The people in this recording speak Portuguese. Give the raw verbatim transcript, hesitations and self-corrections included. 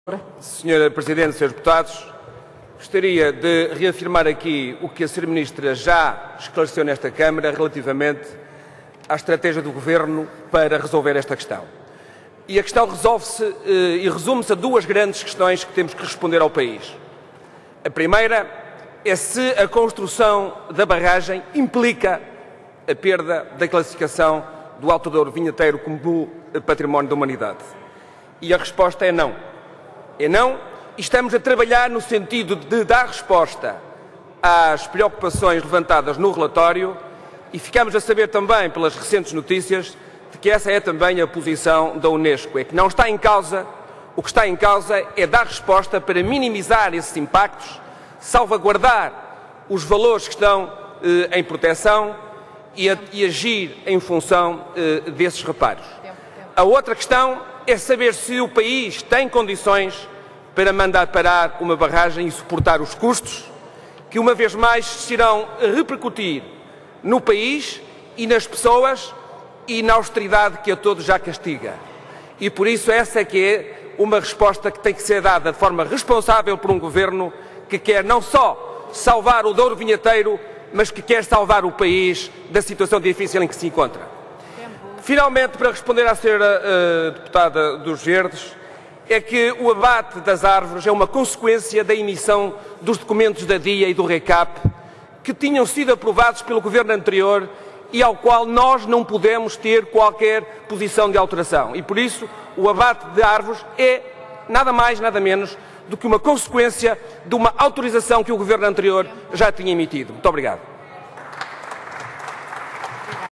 senhora Presidente, senhores Deputados, gostaria de reafirmar aqui o que a senhora Ministra já esclareceu nesta Câmara relativamente à estratégia do Governo para resolver esta questão. E a questão resolve-se e resume-se a duas grandes questões que temos que responder ao país. A primeira é se a construção da barragem implica a perda da classificação do Alto Douro Vinheteiro como património da humanidade. E a resposta é não. É não, e estamos a trabalhar no sentido de dar resposta às preocupações levantadas no relatório e ficamos a saber também pelas recentes notícias de que essa é também a posição da Unesco, é que não está em causa, o que está em causa é dar resposta para minimizar esses impactos, salvaguardar os valores que estão eh, em proteção e, a, e agir em função eh, desses reparos. A outra questão é saber se o país tem condições para mandar parar uma barragem e suportar os custos que, uma vez mais, se irão repercutir no país e nas pessoas e na austeridade que a todos já castiga. E, por isso, essa é que é uma resposta que tem que ser dada de forma responsável por um Governo que quer não só salvar o Douro Vinheteiro, mas que quer salvar o país da situação difícil em que se encontra. Finalmente, para responder à senhora uh, Deputada dos Verdes, é que o abate das árvores é uma consequência da emissão dos documentos da D I A e do RECAP que tinham sido aprovados pelo Governo anterior e ao qual nós não podemos ter qualquer posição de alteração. E, por isso, o abate de árvores é nada mais, nada menos do que uma consequência de uma autorização que o Governo anterior já tinha emitido. Muito obrigado.